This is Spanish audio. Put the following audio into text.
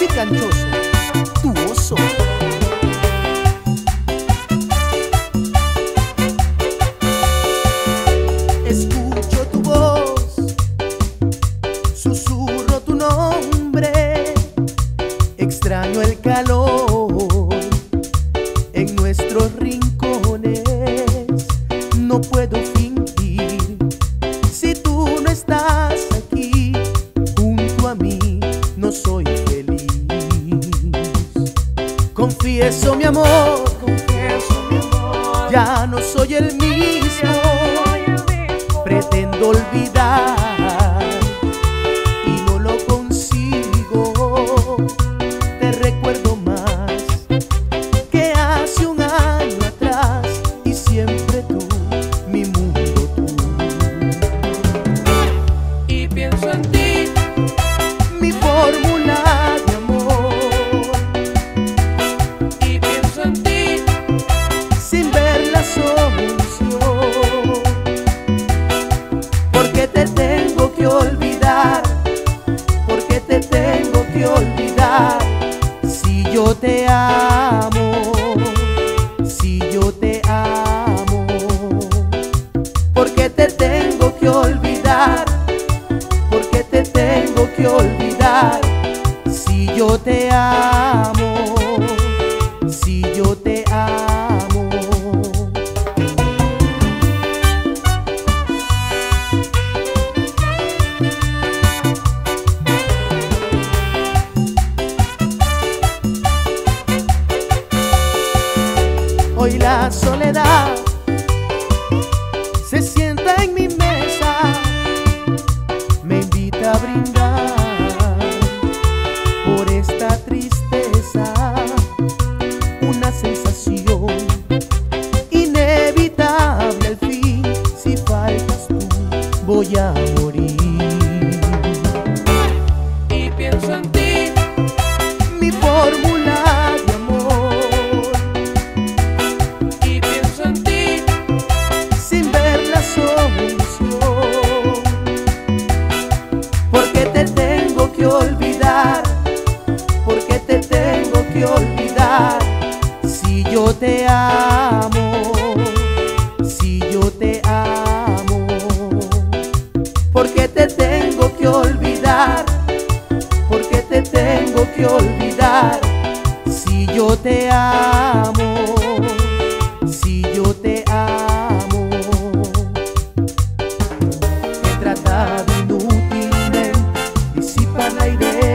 Picanchoso, tu oso. Escucho tu voz, susurro tu nombre, extraño el calor en nuestros rincones. No puedo fingir si tú no estás aquí junto a mí, no soy feliz. Confieso mi amor, ya no soy el mismo. Pretendo olvidar y no lo consigo. Te recuerdo más que hace un año atrás, y siempre tú, mi mundo tú. Y pienso en ti, Mi fórmula de amor, y pienso en ti, sin ver la solución. Porque te tengo que olvidar, porque te tengo que olvidar. Si yo te amo, si yo te amo. Porque te tengo que olvidar, porque te tengo que olvidar. Si yo te amo, si yo te amo. Hoy la soledad se sienta en mi mesa, me invita a brindar por esta tristeza, una sensación inevitable al fin. Si faltas tú, voy a morir. y pienso en ti, Mi fórmula de amor, y pienso en ti, sin ver la solución. Porque te tengo que olvidar, porque te tengo que olvidar. Si yo te amo, si yo te amo. Porque te tengo que olvidar, porque te tengo que olvidar. Si yo te amo, si yo te amo. He tratado inútilmente, disipa el aire